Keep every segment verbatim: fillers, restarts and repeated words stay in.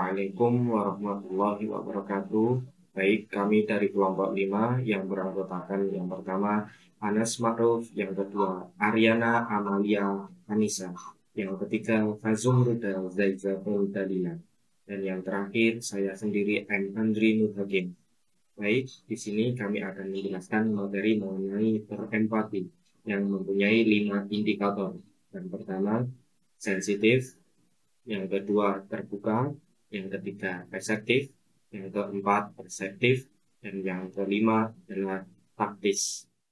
Assalamualaikum warahmatullahi wabarakatuh. Baik, kami dari kelompok lima yang beranggotakan yang pertama Anas Ma'ruf, yang kedua Aryana Amalia Anissa, yang ketiga Fazum Ruda Zaizaful Dalila, dan yang terakhir saya sendiri M. Andri Nur Hakim. Baik, di sini kami akan menjelaskan materi mengenai berempati yang mempunyai lima indikator. Yang pertama, sensitif. Yang kedua, terbuka. Yang ketiga, reseptif. Yang keempat, perseptif. Dan yang kelima adalah taktis.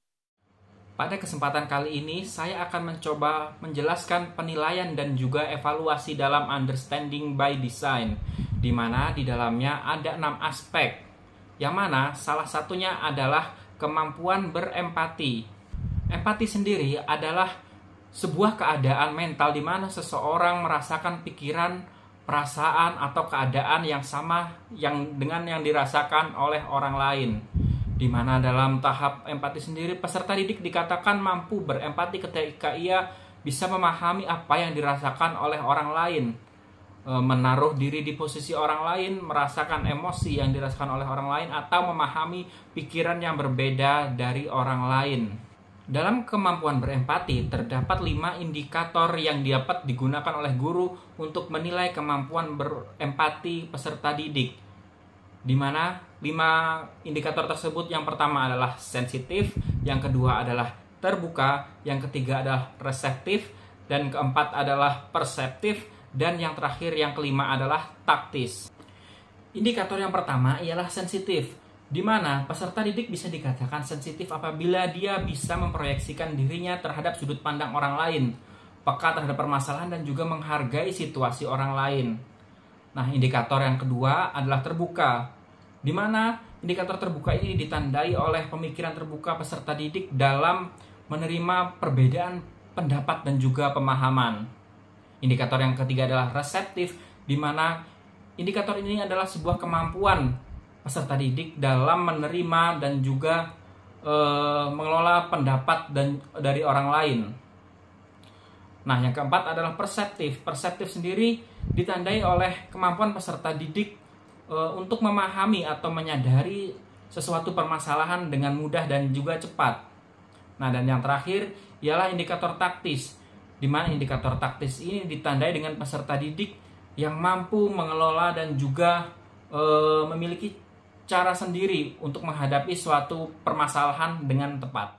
Pada kesempatan kali ini, saya akan mencoba menjelaskan penilaian dan juga evaluasi dalam understanding by design, di mana di dalamnya ada enam aspek, yang mana salah satunya adalah kemampuan berempati. Empati sendiri adalah sebuah keadaan mental di mana seseorang merasakan pikiran, perasaan, atau keadaan yang sama yang dengan yang dirasakan oleh orang lain. Di mana dalam tahap empati sendiri, peserta didik dikatakan mampu berempati ketika ia bisa memahami apa yang dirasakan oleh orang lain, menaruh diri di posisi orang lain, merasakan emosi yang dirasakan oleh orang lain, atau memahami pikiran yang berbeda dari orang lain. Dalam kemampuan berempati, terdapat lima indikator yang dapat digunakan oleh guru untuk menilai kemampuan berempati peserta didik, di mana lima indikator tersebut yang pertama adalah sensitif, yang kedua adalah terbuka, yang ketiga adalah reseptif, dan keempat adalah perseptif, dan yang terakhir yang kelima adalah taktis. Indikator yang pertama ialah sensitif, di mana peserta didik bisa dikatakan sensitif apabila dia bisa memproyeksikan dirinya terhadap sudut pandang orang lain, peka terhadap permasalahan, dan juga menghargai situasi orang lain. Nah, indikator yang kedua adalah terbuka, di mana indikator terbuka ini ditandai oleh pemikiran terbuka peserta didik dalam menerima perbedaan pendapat dan juga pemahaman. Indikator yang ketiga adalah reseptif, di mana indikator ini adalah sebuah kemampuan peserta didik dalam menerima dan juga e, mengelola pendapat dan dari orang lain. Nah, yang keempat adalah perseptif. Perseptif sendiri ditandai oleh kemampuan peserta didik e, untuk memahami atau menyadari sesuatu permasalahan dengan mudah dan juga cepat. Nah, dan yang terakhir ialah indikator taktis, di mana indikator taktis ini ditandai dengan peserta didik yang mampu mengelola dan juga e, memiliki cara sendiri untuk menghadapi suatu permasalahan dengan tepat.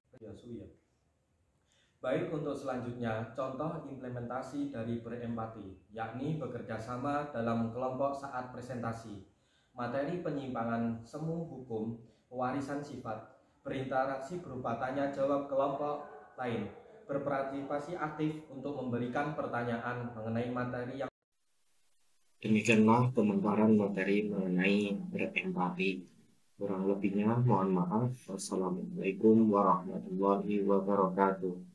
Baik, untuk selanjutnya, contoh implementasi dari berempati, yakni bekerja sama dalam kelompok saat presentasi. Materi penyimpangan semu hukum, pewarisan sifat, berinteraksi berupa tanya jawab kelompok lain, berpartisipasi aktif untuk memberikan pertanyaan mengenai materi yang Demikianlah pemaparan materi mengenai berempati. Kurang lebihnya mohon maaf. Wassalamualaikum warahmatullahi wabarakatuh.